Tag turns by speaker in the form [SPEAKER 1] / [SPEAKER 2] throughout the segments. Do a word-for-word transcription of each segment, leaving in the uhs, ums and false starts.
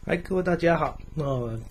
[SPEAKER 1] 嗨，各位大家好。那、呃、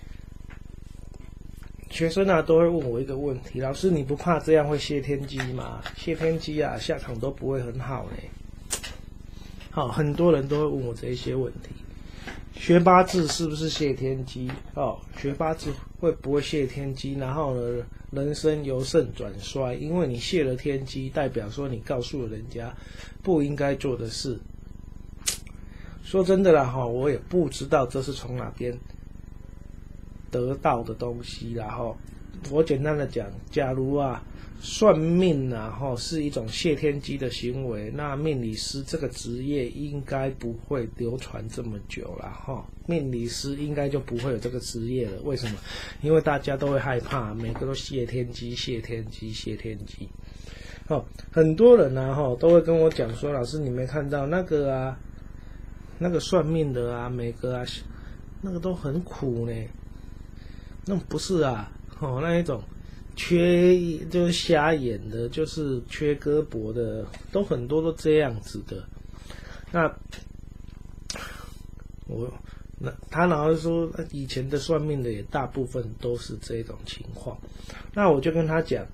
[SPEAKER 1] 学生啊都会问我一个问题：老师，你不怕这样会泄天机吗？泄天机啊，下场都不会很好嘞。好，很多人都会问我这一些问题。学八字是不是泄天机？哦，学八字会不会泄天机？然后呢，人生由盛转衰，因为你泄了天机，代表说你告诉了人家不应该做的事。说真的啦哈，我也不知道这是从哪边得到的东西啦哈。我简单的讲，假如啊算命啊哈是一种泄天机的行为，那命理师这个职业应该不会流传这么久啦哈。命理师应该就不会有这个职业了。为什么？因为大家都会害怕，每个都泄天机、泄天机、泄天机。哦，很多人啊哈都会跟我讲说，老师你没看到那个啊。那个算命的啊，每个啊，那个都很苦呢。那不是啊，哦，那一种缺就是瞎眼的，就是缺胳膊的，都很多都这样子的。那我那他然后说，以前的算命的也大部分都是这种情况。那我就跟他讲，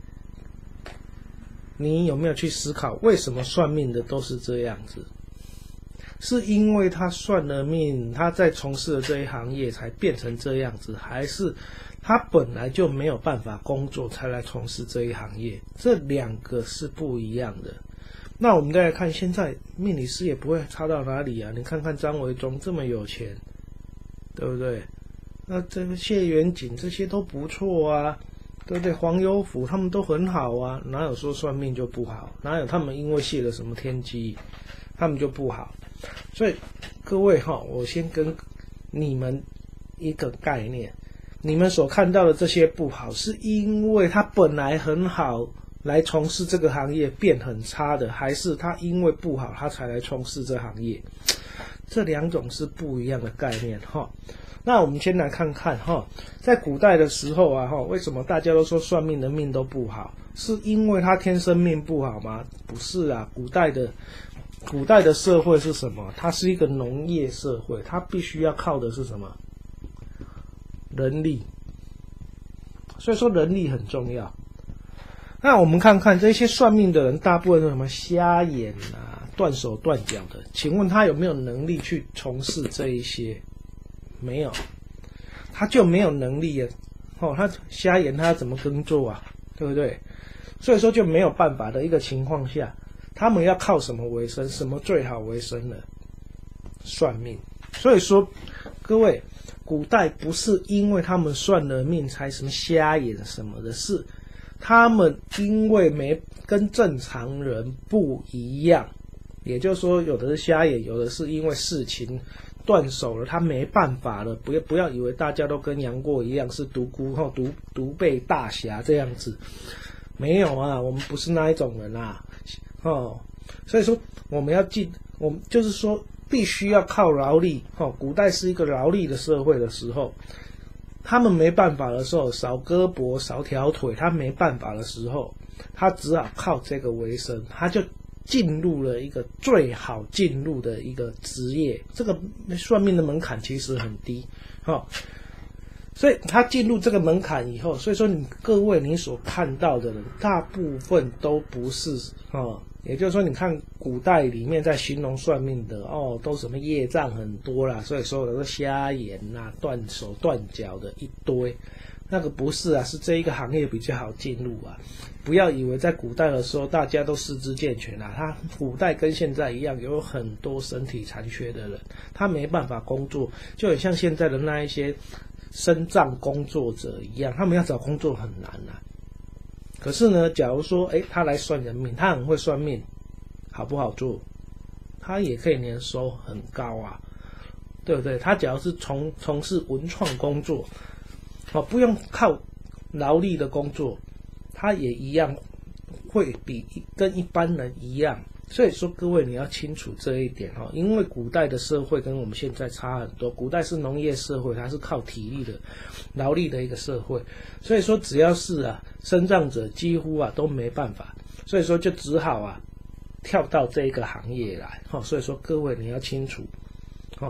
[SPEAKER 1] 你有没有去思考，为什么算命的都是这样子？是因为他算了命，他在从事的这一行业才变成这样子，还是他本来就没有办法工作才来从事这一行业？这两个是不一样的。那我们再来看，现在命理师也不会差到哪里啊！你看看张维忠这么有钱，对不对？那这个谢元景这些都不错啊，对不对？黄有福他们都很好啊，哪有说算命就不好？哪有他们因为泄了什么天机，他们就不好？所以各位哈，我先跟你们一个概念，你们所看到的这些不好，是因为他本来很好来从事这个行业变很差的，还是他因为不好他才来从事这行业？这两种是不一样的概念哈。那我们先来看看哈，在古代的时候啊哈，为什么大家都说算命的命都不好？是因为他天生命不好吗？不是啊，古代的古代的社会是什么？它是一个农业社会，它必须要靠的是什么？人力。所以说人力很重要。那我们看看这些算命的人，大部分是什么？瞎眼啊，断手断脚的。请问他有没有能力去从事这一些？没有，他就没有能力啊。哦，他瞎眼，他怎么耕作啊？对不对？所以说就没有办法的一个情况下，他们要靠什么为生？什么最好为生呢？算命。所以说，各位，古代不是因为他们算了命才什么瞎眼什么的，是他们因为没跟正常人不一样，也就是说，有的是瞎眼，有的是因为事情断手了，他没办法了。不要不要以为大家都跟杨过一样是独孤后独独背大侠这样子，没有啊，我们不是那一种人啊。哦，所以说我们要记，我们就是说必须要靠劳力。哦，古代是一个劳力的社会的时候，他们没办法的时候，少胳膊少条腿，他没办法的时候，他只好靠这个为生，他就进入了一个最好进入的一个职业。这个算命的门槛其实很低，哦，所以他进入这个门槛以后，所以说你各位你所看到的人，大部分都不是哦。也就是说，你看古代里面在形容算命的哦，都什么业障很多啦，所以说有的瞎眼呐、断手断脚的一堆。那个不是啊，是这一个行业比较好进入啊。不要以为在古代的时候大家都四肢健全啊，他古代跟现在一样，有很多身体残缺的人，他没办法工作，就很像现在的那一些身障工作者一样，他们要找工作很难啊。可是呢，假如说，诶，他来算人命，他很会算命，好不好做？他也可以年收很高啊，对不对？他假如是从从事文创工作，哦，不用靠劳力的工作，他也一样会比跟一般人一样。所以说，各位你要清楚这一点哦，因为古代的社会跟我们现在差很多。古代是农业社会，它是靠体力的、劳力的一个社会，所以说只要是啊身障者，几乎啊都没办法，所以说就只好啊跳到这一个行业来。哦，所以说各位你要清楚哦，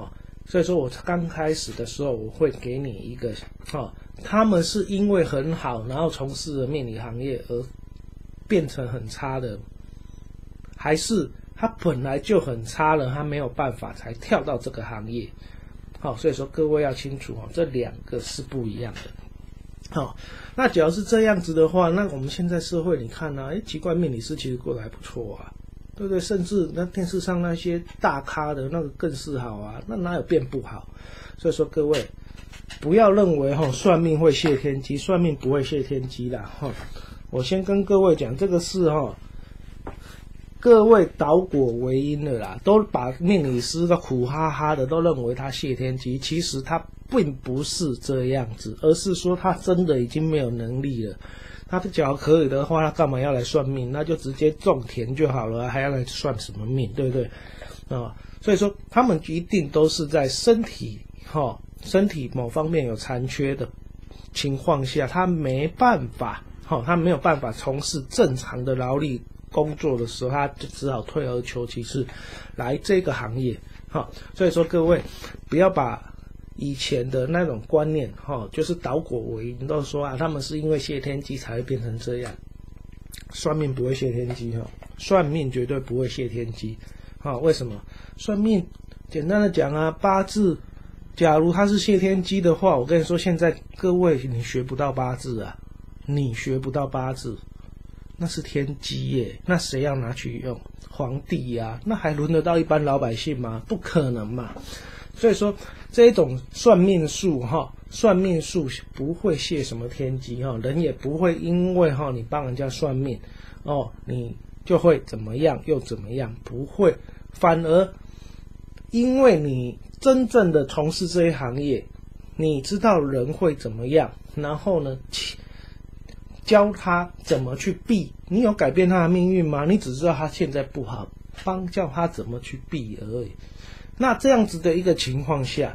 [SPEAKER 1] 所以说我刚开始的时候，我会给你一个哦，他们是因为很好，然后从事了命理行业而变成很差的，还是他本来就很差了，他没有办法才跳到这个行业。好，所以说各位要清楚哦，这两个是不一样的。好，那只要是这样子的话，那我们现在社会你看啊，哎，奇怪，命理师其实过得还不错啊。对不对？甚至那电视上那些大咖的那个更是好啊，那哪有变不好？所以说各位不要认为哈、哦、算命会泄天机，算命不会泄天机啦哈、哦。我先跟各位讲这个事哈、哦，各位倒果为因了啦，都把命理师都苦哈哈的，都认为他泄天机，其实他并不是这样子，而是说他真的已经没有能力了。他只要可以的话，他干嘛要来算命？那就直接种田就好了，还要来算什么命，对不对？啊，所以说他们一定都是在身体哈、哦、身体某方面有残缺的情况下，他没办法哈、哦，他没有办法从事正常的劳力工作的时候，他就只好退而求其次来这个行业哈、哦。所以说各位不要把以前的那种观念哈、哦，就是倒果为因，都说啊，他们是因为泄天机才会变成这样。算命不会泄天机哈、哦，算命绝对不会泄天机。哈、哦，为什么？算命简单的讲啊，八字，假如它是泄天机的话，我跟你说，现在各位你学不到八字啊，你学不到八字，那是天机耶，那谁要拿去用？皇帝呀、啊，那还轮得到一般老百姓吗？不可能嘛。所以说这一种算命术哈，算命术不会泄什么天机哈，人也不会因为哈你帮人家算命哦，你就会怎么样又怎么样，不会，反而因为你真正的从事这一行业，你知道人会怎么样，然后呢教他怎么去避，你有改变他的命运吗？你只知道他现在不好，帮教他怎么去避而已。那这样子的一个情况下，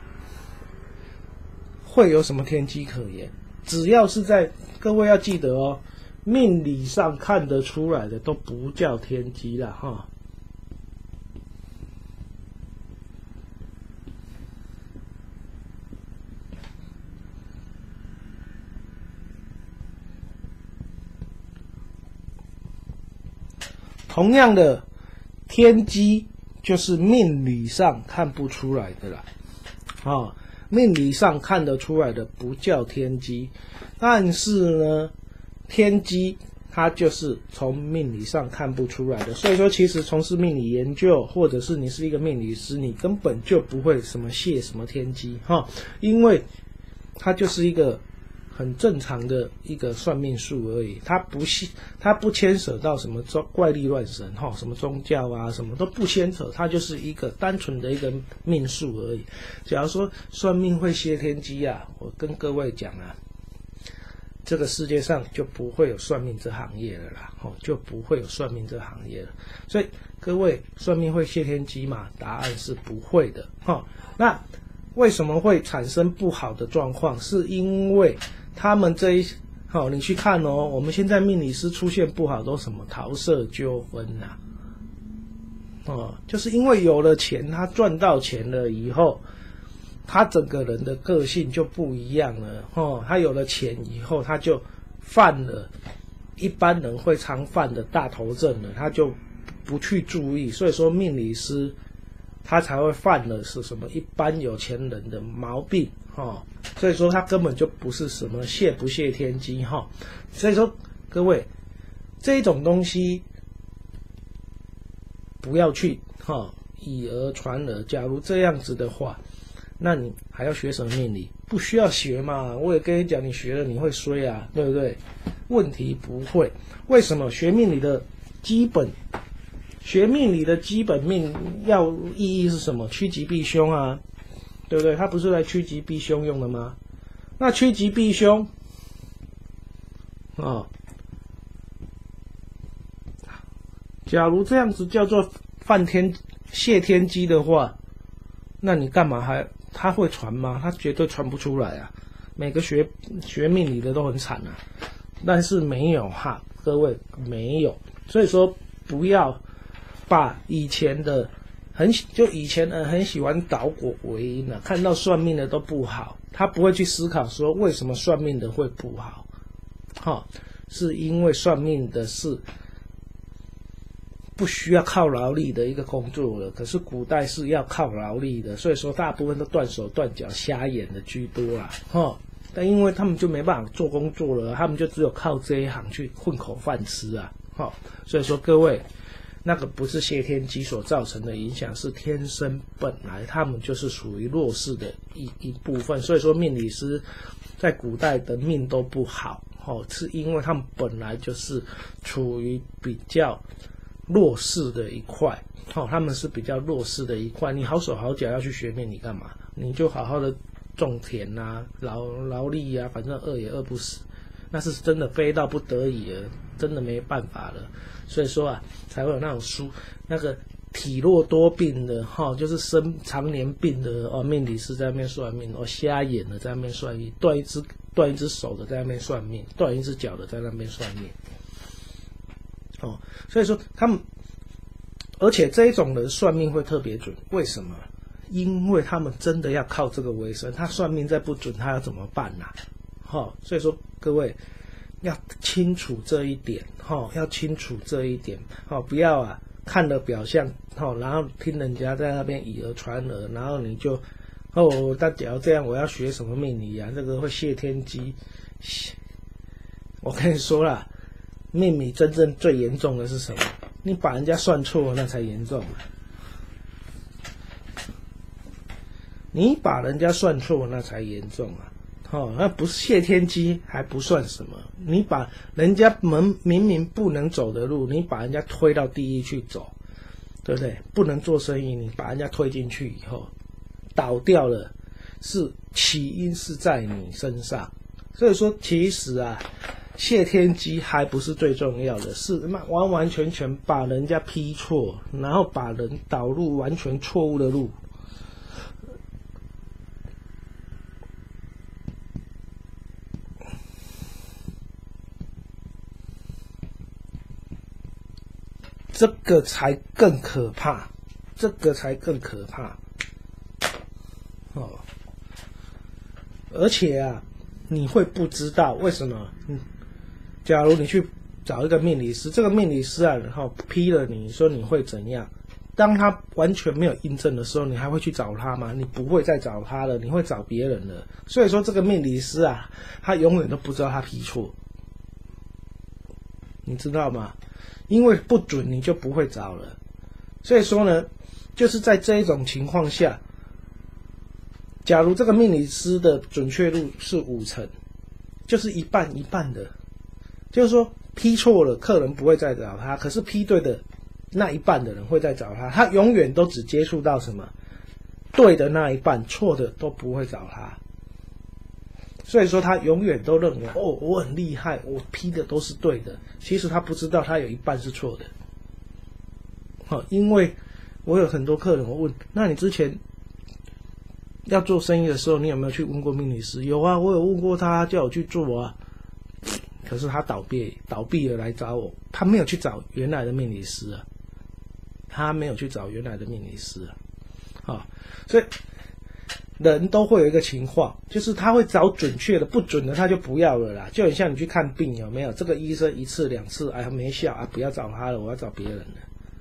[SPEAKER 1] 会有什么天机可言？只要是在各位要记得哦，命理上看得出来的都不叫天机啦哈。同样的，天机就是命理上看不出来的啦，啊、哦，命理上看得出来的不叫天机，但是呢，天机它就是从命理上看不出来的。所以说，其实从事命理研究，或者是你是一个命理师，你根本就不会什么泄什么天机哈、哦，因为它就是一个很正常的一个算命术而已，它不是它不牵扯到什么怪力乱神哈，什么宗教啊，什么都不牵扯，它就是一个单纯的一个命术而已。假如说算命会泄天机啊，我跟各位讲啊，这个世界上就不会有算命这行业了啦，哦，就不会有算命这行业了。所以各位，算命会泄天机吗？答案是不会的哈。那为什么会产生不好的状况？是因为他们这一好、哦，你去看哦，我们现在命理师出现不好都什么桃色纠纷呐、啊，哦，就是因为有了钱，他赚到钱了以后，他整个人的个性就不一样了哦。他有了钱以后，他就犯了一般人会常犯的大头症了，他就不去注意，所以说命理师他才会犯了是什么一般有钱人的毛病哦，所以说他根本就不是什么泄不泄天机哈、哦，所以说各位这种东西不要去哈、哦、以讹传讹，假如这样子的话，那你还要学什么命理？不需要学嘛，我也跟你讲，你学了你会衰啊，对不对？问题不会，为什么？学命理的基本。学命理的基本命要意义是什么？趋吉避凶啊，对不对？它不是来趋吉避凶用的吗？那趋吉避凶啊、哦，假如这样子叫做犯天泄天机的话，那你干嘛还他会传吗？他绝对传不出来啊！每个学学命理的都很惨啊，但是没有哈，各位没有，所以说不要把以前的很就以前人很喜欢倒果为因啊，看到算命的都不好，他不会去思考说为什么算命的会不好，哈、哦，是因为算命的是不需要靠劳力的一个工作了，可是古代是要靠劳力的，所以说大部分都断手断脚瞎眼的居多啦，哈、哦。但因为他们就没办法做工作了，他们就只有靠这一行去混口饭吃啊，哈、哦。所以说各位，那个不是谢天机所造成的影响，是天生本来他们就是属于弱势的一一部分。所以说命理师在古代的命都不好，哦，是因为他们本来就是处于比较弱势的一块，哦，他们是比较弱势的一块。你好手好脚要去学命理干嘛？你就好好的种田啊，劳劳力啊，反正饿也饿不死。那是真的非到不得已了，真的没办法了。所以说啊，才会有那种书，那个体弱多病的哈、哦，就是生常年病的哦，命理师在那边算命，哦，瞎眼的在那边算命，断一只断一只手的在那边算命，断一只脚的在那边算命。哦，所以说他们，而且这一种人算命会特别准，为什么？因为他们真的要靠这个为生，他算命再不准，他要怎么办啊？哦，所以说各位要清楚这一点，哦，要清楚这一点，哦，不要啊看了表象，哦，然后听人家在那边以讹传讹，然后你就，哦，那假如这样，我要学什么命理啊？这个会泄天机。我跟你说啦，命理真正最严重的是什么？你把人家算错了，那才严重啊！你把人家算错，那才严重啊！哦，那不是泄天机还不算什么，你把人家门明明不能走的路，你把人家推到第一去走，对不对？不能做生意，你把人家推进去以后，倒掉了，是起因是在你身上。所以说，其实啊，泄天机还不是最重要的，是完完全全把人家批错，然后把人导入完全错误的路。这个才更可怕，这个才更可怕，哦！而且啊，你会不知道为什么？嗯，假如你去找一个命理师，这个命理师啊，然后批了你说你会怎样？当他完全没有印证的时候，你还会去找他吗？你不会再找他了，你会找别人了。所以说，这个命理师啊，他永远都不知道他批错，你知道吗？因为不准你就不会找了，所以说呢，就是在这一种情况下，假如这个命理师的准确度是五成，就是一半一半的，就是说批错了，客人不会再找他，可是批对的那一半的人会再找他，他永远都只接触到什么对的那一半，错的都不会找他。所以说他永远都认为哦，我很厉害，我批的都是对的。其实他不知道他有一半是错的。好、哦，因为我有很多客人，我问，那你之前要做生意的时候，你有没有去问过命理师？有啊，我有问过他，叫我去做啊。可是他倒闭，倒闭了来找我，他没有去找原来的命理师啊，他没有去找原来的命理师啊。好、哦，所以。人都会有一个情况，就是他会找准确的，不准的他就不要了啦。就很像你去看病，有没有？这个医生一次两次，哎，没效啊，不要找他了，我要找别人了。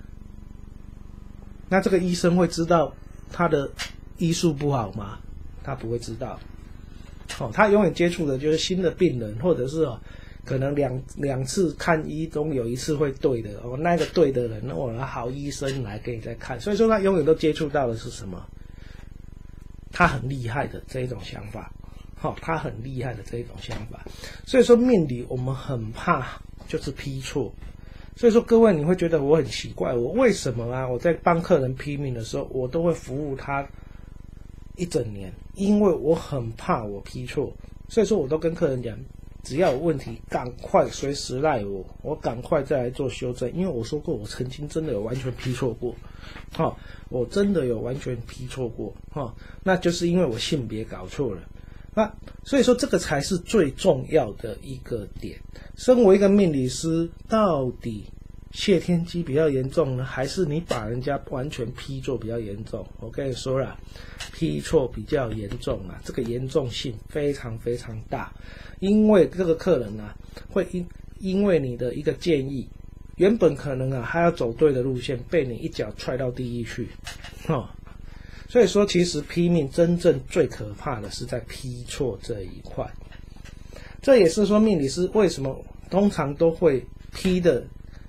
[SPEAKER 1] 那这个医生会知道他的医术不好吗？他不会知道。哦，他永远接触的就是新的病人，或者是哦，可能两两次看医中有一次会对的哦，那个对的人，哦，好医生来给你再看。所以说他永远都接触到的是什么？他很厉害的这一种想法，好、哦，他很厉害的这一种想法，所以说命理我们很怕就是批错，所以说各位你会觉得我很奇怪，我为什么啊？我在帮客人批命的时候，我都会服务他一整年，因为我很怕我批错，所以说我都跟客人讲，只要有问题，赶快随时赖我，我赶快再来做修正，因为我说过，我曾经真的有完全批错过，好、哦。我真的有完全批错过，哦，那就是因为我性别搞错了，那所以说这个才是最重要的一个点。身为一个命理师，到底谢天机比较严重呢，还是你把人家完全批错比较严重？我跟你说啦，批错比较严重啊，这个严重性非常非常大，因为这个客人啊，会因因为你的一个建议，原本可能啊他要走对的路线，被你一脚踹到地狱去，哦，所以说其实批命真正最可怕的是在批错这一块，这也是说命理师为什么通常都会批的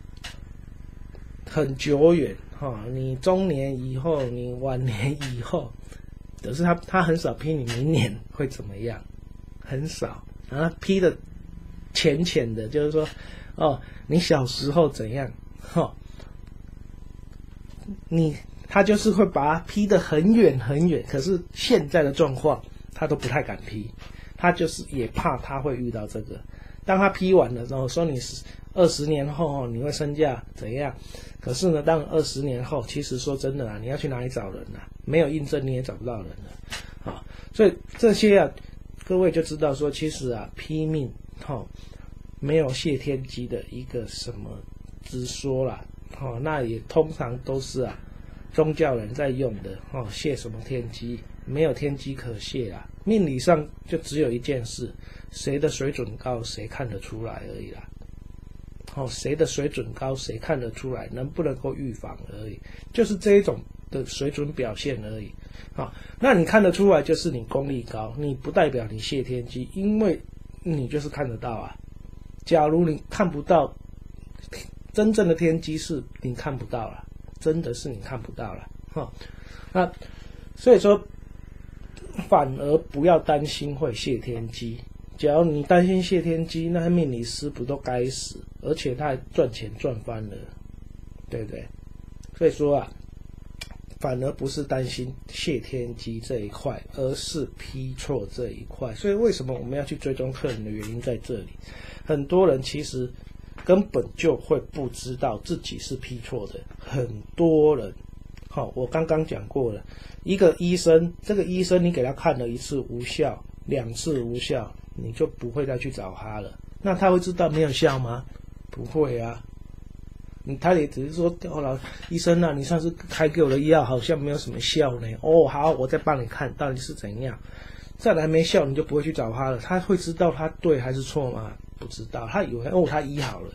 [SPEAKER 1] 很久远哈、哦，你中年以后，你晚年以后，可是他他很少批你明年会怎么样，很少，然后批的浅浅的，就是说，哦，你小时候怎样，哈、哦，你他就是会把它批得很远很远，可是现在的状况他都不太敢批，他就是也怕他会遇到这个，当他批完了之后，说你是二十年后你会身价怎样？可是呢，当二十年后，其实说真的啊，你要去哪里找人啊？没有印证你也找不到人了啊。所以这些啊，各位就知道说，其实啊，批命哈、哦，没有谢天机的一个什么之说啦，哦，那也通常都是啊，宗教人在用的哦，谢什么天机？没有天机可谢啦。命理上就只有一件事，谁的水准高，谁看得出来而已啦。哦，谁的水准高，谁看得出来，能不能够预防而已，就是这一种的水准表现而已。好、哦，那你看得出来，就是你功力高，你不代表你谢天机，因为你就是看得到啊。假如你看不到，真正的天机是你看不到了，真的是你看不到了。哈、哦，那所以说，反而不要担心会谢天机。只要你担心谢天机，那命理师不都该死，而且他还赚钱赚翻了，对不对？所以说啊，反而不是担心谢天机这一块，而是批错这一块。所以为什么我们要去追踪客人的原因在这里？很多人其实根本就会不知道自己是批错的，很多人。好、哦，我刚刚讲过了，一个医生，这个医生你给他看了一次无效，两次无效，你就不会再去找他了。那他会知道没有效吗？不会啊。你他也只是说，哦，老医生啊，你上次开给我的药好像没有什么效呢。哦，好，我再帮你看到底是怎样。再来没效，你就不会去找他了。他会知道他对还是错吗？不知道，他以为哦他医好了。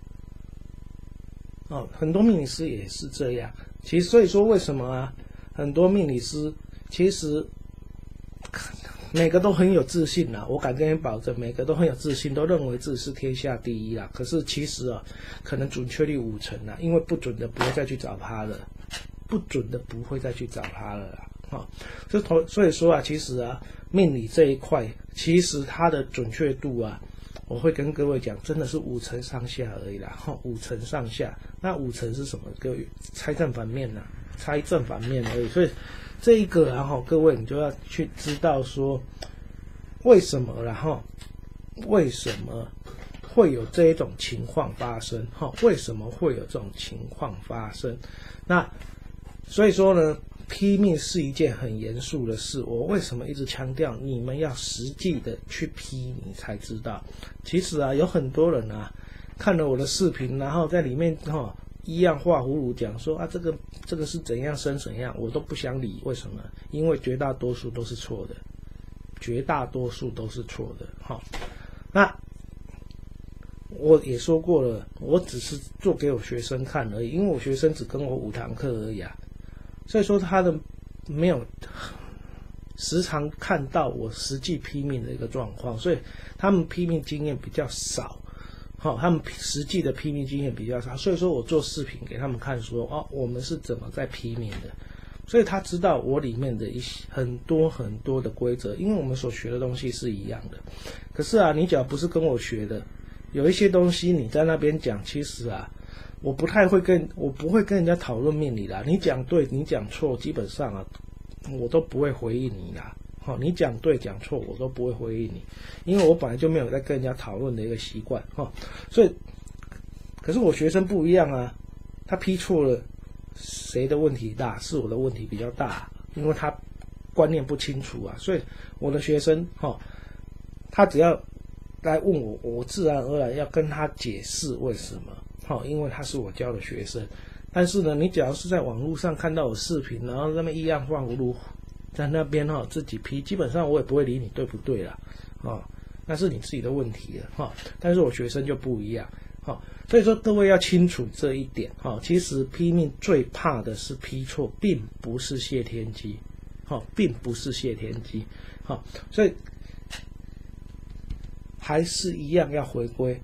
[SPEAKER 1] 哦，很多命理师也是这样。其实所以说为什么啊？很多命理师其实每个都很有自信啦，我敢跟你保证，每个都很有自信，都认为自己是天下第一啦。可是其实啊，可能准确率五成啦，因为不准的不会再去找他了，不准的不会再去找他了啦。哈、哦，所以说啊，其实啊，命理这一块，其实它的准确度啊，我会跟各位讲，真的是五成上下而已啦。哈、哦，五成上下，那五成是什么？各位猜正反面啦，猜正反面而已。所以这一个然后各位你就要去知道说为什么，然后为什么会有这一种情况发生？哈，为什么会有这种情况发生？那所以说呢，批命是一件很严肃的事。我为什么一直强调你们要实际的去批，你才知道。其实啊，有很多人啊看了我的视频，然后在里面哈、哦、一样画葫芦讲说啊，这个这个是怎样生怎样，我都不想理。为什么？因为绝大多数都是错的，绝大多数都是错的。哈、哦，那我也说过了，我只是做给我学生看而已，因为我学生只跟我五堂课而已啊。所以说他的没有时常看到我实际批命的一个状况，所以他们批命经验比较少，好、哦，他们实际的批命经验比较少，所以说我做视频给他们看说，哦，我们是怎么在批命的，所以他知道我里面的一些很多很多的规则，因为我们所学的东西是一样的。可是啊，你只要不是跟我学的，有一些东西你在那边讲，其实啊。我不太会跟我不会跟人家讨论命理啦，你讲对你讲错，基本上啊，我都不会回应你啦。好、哦，你讲对讲错，我都不会回应你，因为我本来就没有在跟人家讨论的一个习惯哈、哦。所以，可是我学生不一样啊，他批错了，谁的问题大？是我的问题比较大，因为他观念不清楚啊。所以我的学生哈、哦，他只要来问我，我自然而然要跟他解释为什么。 好，因为他是我教的学生。但是呢，你只要是在网络上看到我视频，然后那么一样放葫芦在那边哈、哦、自己批，基本上我也不会理你对不对啦，哦，那是你自己的问题了哈、哦。但是我学生就不一样，哈、哦，所以说各位要清楚这一点哈、哦。其实批命最怕的是批错，并不是谢天机，哈、哦，并不是谢天机，哈、哦，所以还是一样要回归。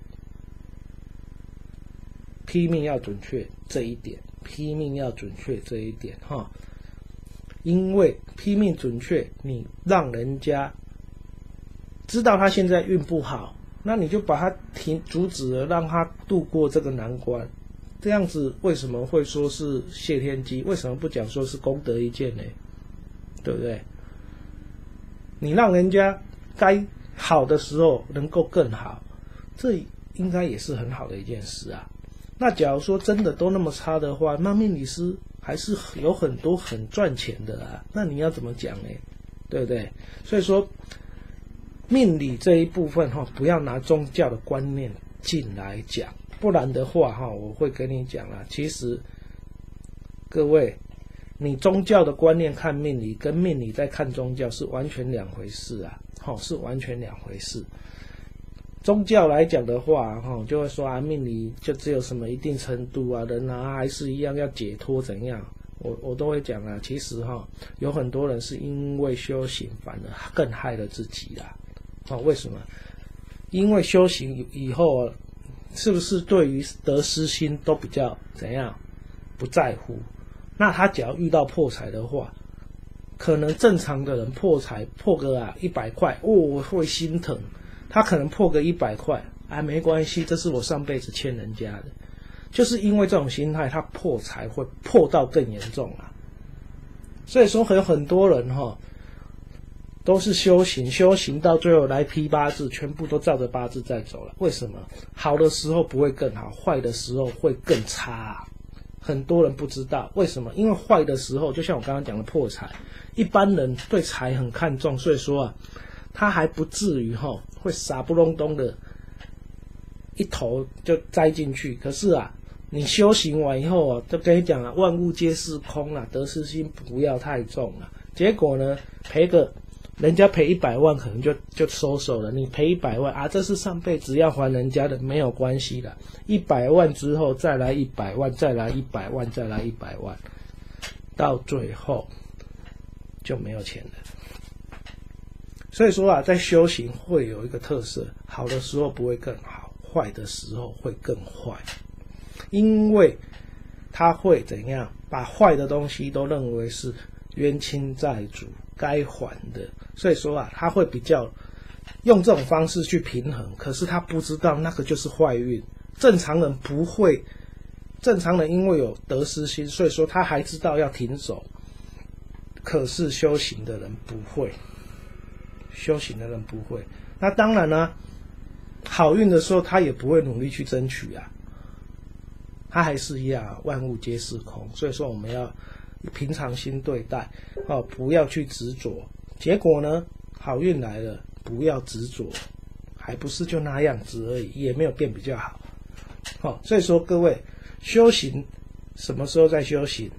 [SPEAKER 1] 批命要准确这一点，批命要准确这一点哈，因为批命准确，你让人家知道他现在运不好，那你就把他停阻止了，让他度过这个难关。这样子为什么会说是谢天机？为什么不讲说是功德一件呢？对不对？你让人家该好的时候能够更好，这应该也是很好的一件事啊。那假如说真的都那么差的话，那命理师还是有很多很赚钱的啦。那你要怎么讲呢？对不对？所以说，命理这一部分哈，不要拿宗教的观念进来讲，不然的话哈，我会跟你讲啦。其实，各位，你宗教的观念看命理，跟命理在看宗教是完全两回事啊，哈，是完全两回事。宗教来讲的话，哈，就会说啊，命理就只有什么一定程度啊，人啊还是一样要解脱怎样？我我都会讲啊，其实哈，有很多人是因为修行，反而更害了自己啦。哦，为什么？因为修行以后，是不是对于得失心都比较怎样不在乎？那他只要遇到破财的话，可能正常的人破财破个啊一百块，哦，我会心疼。他可能破个一百块，哎，没关系，这是我上辈子欠人家的。就是因为这种心态，他破财会破到更严重啊。所以说，有很多人哈、哦，都是修行，修行到最后来批八字，全部都照着八字在走了。为什么？好的时候不会更好，坏的时候会更差、啊。很多人不知道为什么，因为坏的时候，就像我刚刚讲的破财，一般人对财很看重，所以说啊，他还不至于哈、哦。会傻不隆咚的一头就栽进去，可是啊，你修行完以后啊，就跟你讲啊，万物皆是空啊，得失心不要太重了。结果呢，赔个人家赔一百万，可能就就收手了。你赔一百万啊，这是上辈子要还人家的，没有关系的。一百万之后再来一百万，再来一百万，再来一百万，到最后就没有钱了。所以说啊，在修行会有一个特色，好的时候不会更好，坏的时候会更坏，因为他会怎样把坏的东西都认为是冤亲债主该还的，所以说啊，他会比较用这种方式去平衡，可是他不知道那个就是坏运。正常人不会，正常人因为有得失心，所以说他还知道要停手，可是修行的人不会。修行的人不会，那当然呢、啊，好运的时候他也不会努力去争取啊，他还是一样，万物皆是空。所以说我们要平常心对待，哦，不要去执着。结果呢，好运来了，不要执着，还不是就那样子而已，也没有变比较好。哦，所以说各位，修行什么时候在修行？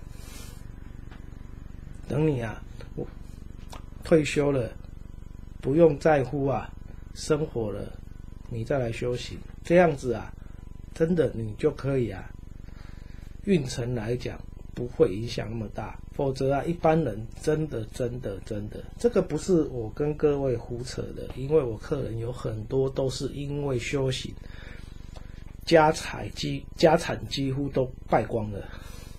[SPEAKER 1] 等你啊，我退休了。不用在乎啊，生活了，你再来修行，这样子啊，真的你就可以啊，运程来讲不会影响那么大。否则啊，一般人真的真的真的，这个不是我跟各位胡扯的，因为我客人有很多都是因为修行，家财几家产几乎都败光了。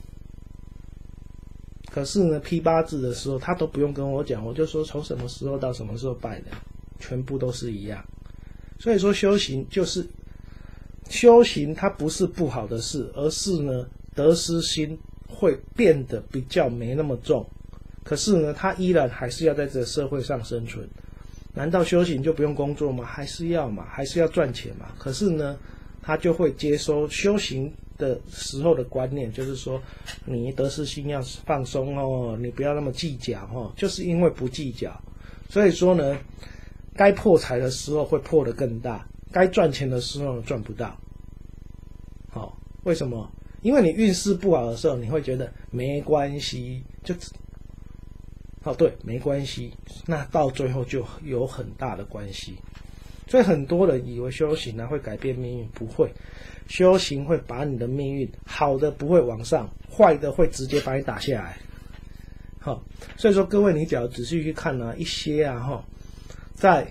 [SPEAKER 1] 可是呢，批八字的时候，他都不用跟我讲，我就说从什么时候到什么时候败的，全部都是一样。所以说修行就是修行，它不是不好的事，而是呢得失心会变得比较没那么重。可是呢，他依然还是要在这个社会上生存。难道修行就不用工作吗？还是要嘛，还是要赚钱嘛。可是呢，他就会接收修行的时候的观念，就是说你得失心要放松哦，你不要那么计较哦，就是因为不计较，所以说呢，该破财的时候会破得更大，该赚钱的时候赚不到。好、哦， 为什么？因为你运势不好的时候，你会觉得没关系，就哦对，没关系，那到最后就有很大的关系。所以很多人以为修行啊会改变命运，不会，修行会把你的命运好的不会往上，坏的会直接把你打下来。好，所以说各位，你只要仔细去看啊，一些啊哈，在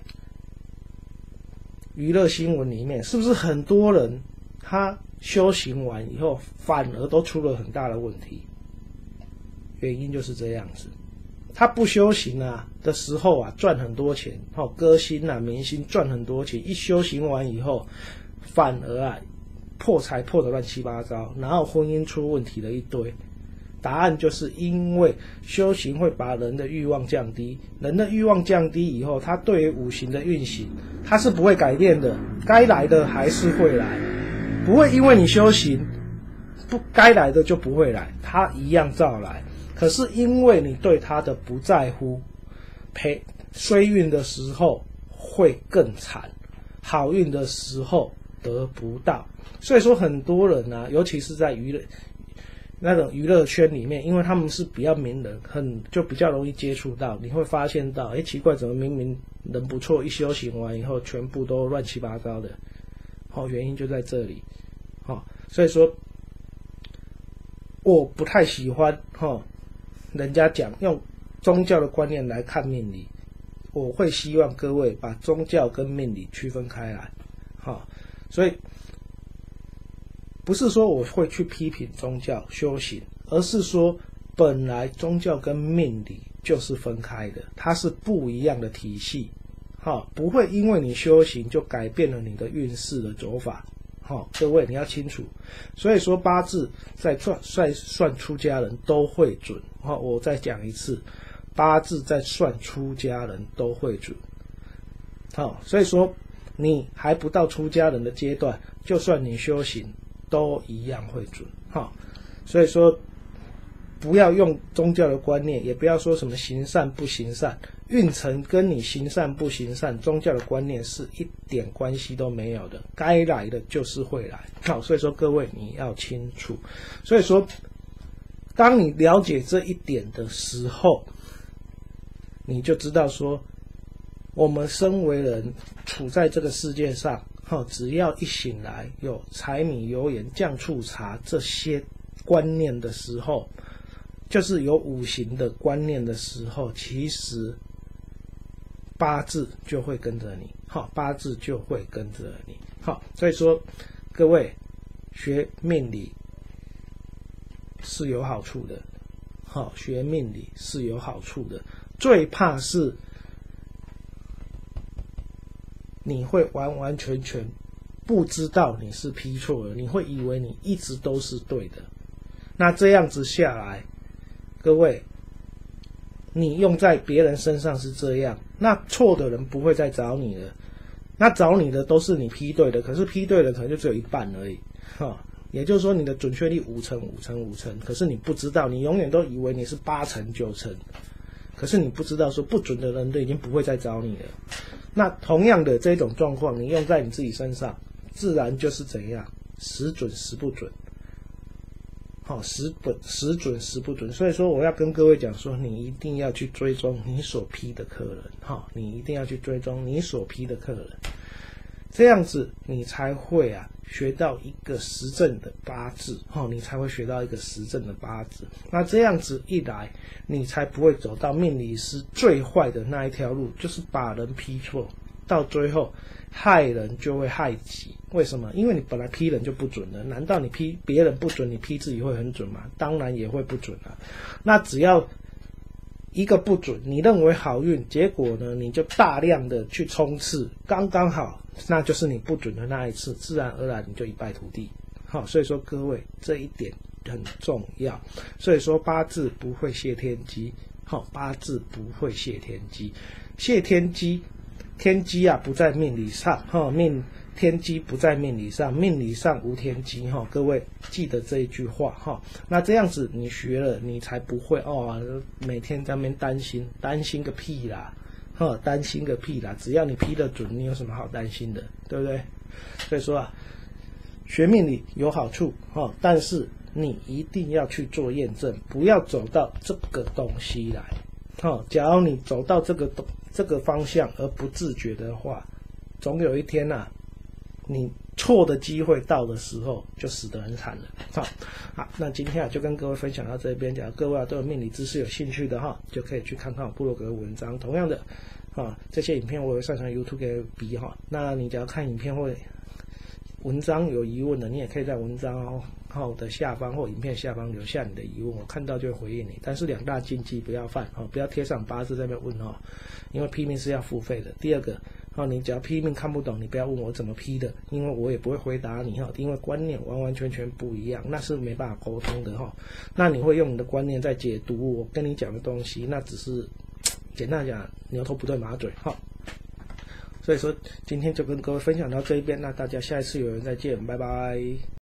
[SPEAKER 1] 娱乐新闻里面，是不是很多人他修行完以后，反而都出了很大的问题？原因就是这样子。他不修行啊的时候啊，赚很多钱，哦，歌星啊、明星赚很多钱，一修行完以后，反而啊破财破得乱七八糟，然后婚姻出问题的一堆。答案就是因为修行会把人的欲望降低，人的欲望降低以后，他对于五行的运行，他是不会改变的，该来的还是会来，不会因为你修行，不该来的就不会来，他一样照来。可是因为你对他的不在乎，赔衰运的时候会更惨，好运的时候得不到。所以说很多人啊，尤其是在娱乐那种娱乐圈里面，因为他们是比较名人，很就比较容易接触到，你会发现到，哎，奇怪，怎么明明人不错，一修行完以后，全部都乱七八糟的，好、哦，原因就在这里，好、哦，所以说我不太喜欢哈、哦，人家讲用宗教的观念来看命理，我会希望各位把宗教跟命理区分开来，好、哦，所以。不是说我会去批评宗教修行，而是说本来宗教跟命理就是分开的，它是不一样的体系，好，不会因为你修行就改变了你的运势的走法，好，各位你要清楚。所以说八字在算在算出家人都会准，好，我再讲一次，八字在算出家人都会准，好，所以说你还不到出家人的阶段，就算你修行。都一样会准，哈，所以说不要用宗教的观念，也不要说什么行善不行善，运程跟你行善不行善，宗教的观念是一点关系都没有的，该来的就是会来，好，所以说各位你要清楚，所以说当你了解这一点的时候，你就知道说，我们身为人处在这个世界上。哦，只要一醒来有柴米油盐酱醋茶这些观念的时候，就是有五行的观念的时候，其实八字就会跟着你，好，八字就会跟着你，好，所以说各位学命理是有好处的，好，学命理是有好处的，最怕是。你会完完全全不知道你是批错了，你会以为你一直都是对的。那这样子下来，各位，你用在别人身上是这样，那错的人不会再找你了。那找你的都是你批对的，可是批对的可能就只有一半而已，哈。也就是说，你的准确率五成、五成、五成，可是你不知道，你永远都以为你是八成、九成。可是你不知道说不准的人都已经不会再找你了。那同样的这种状况，你用在你自己身上，自然就是怎样，时准时不准。好，时准时准时不准。所以说我要跟各位讲说，你一定要去追踪你所批的客人，哈，你一定要去追踪你所批的客人，这样子你才会啊学到一个实证的八字，哦，你才会学到一个实证的八字。那这样子一来，你才不会走到命理师最坏的那一条路，就是把人批错，到最后害人就会害己。为什么？因为你本来批人就不准了，难道你批别人不准，你批自己会很准吗？当然也会不准啊。那只要一个不准，你认为好运，结果呢，你就大量的去冲刺，刚刚好，那就是你不准的那一次，自然而然你就一败涂地。好，所以说各位这一点很重要。所以说八字不会泄天机，好，八字不会泄天机，泄天机，天机啊不在命理上，哈，命天机不在命理上，命理上无天机，哈，各位记得这一句话，哈。那这样子你学了，你才不会哦，每天在那边担心，担心个屁啦，哈，担心个屁啦！只要你批得准，你有什么好担心的，对不对？所以说啊， 学命理有好处哈，但是你一定要去做验证，不要走到这个东西来。哈，假如你走到这个这个方向而不自觉的话，总有一天呐、啊，你错的机会到的时候，就死得很惨了。好，好，那今天啊就跟各位分享到这边，假如各位啊对有命理知识有兴趣的哈，就可以去看看我部落格的文章。同样的，啊，这些影片我会上传 YouTube 给 B 哈。那你只要看影片或文章有疑问的，你也可以在文章后的下方或影片下方留下你的疑问，我看到就会回应你。但是两大禁忌不要犯哦，不要贴上八字在那边问哦，因为批命是要付费的。第二个。哦，你只要批命看不懂，你不要问我怎么批的，因为我也不会回答你哈，因为观念完完全全不一样，那是没办法沟通的哈。那你会用你的观念在解读我跟你讲的东西，那只是简单讲牛头不对马嘴哈。所以说今天就跟各位分享到这一边，那大家下一次有缘再见，拜拜。